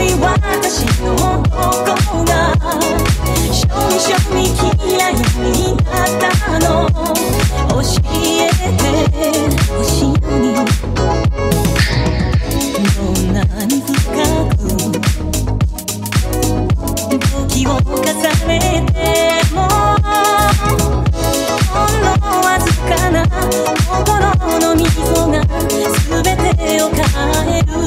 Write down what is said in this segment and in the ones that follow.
い私の男がしょみしょみ嫌いになったの教えてほしいのにどんなに深く時を重ねてもほんのわずかな心の溝が全てを変える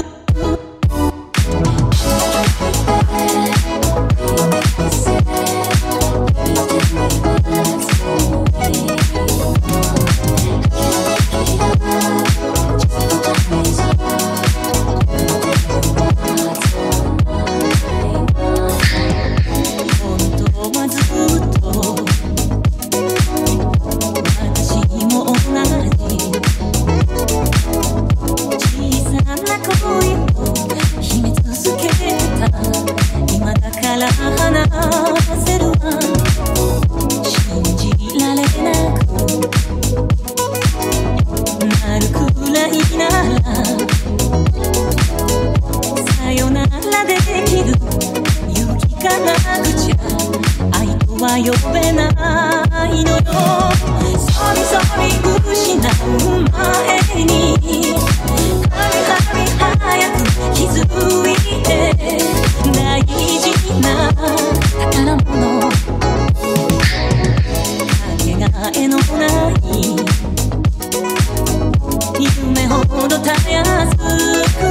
呼べないのよ。そりそり失う前にはみはみ早く気づいて大事な宝物かけがえのない夢ほどたやすく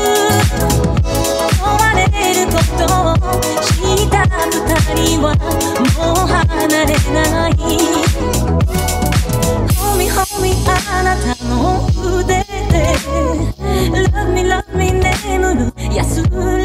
追われることを知った二人はもう離れない。ホミホミあなたの腕で Love me love me 眠る安ら